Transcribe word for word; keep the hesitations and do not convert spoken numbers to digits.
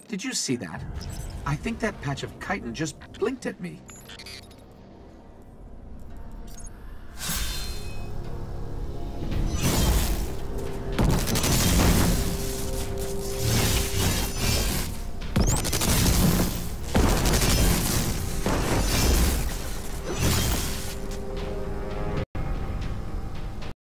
Did you see that? I think that patch of chitin just blinked at me.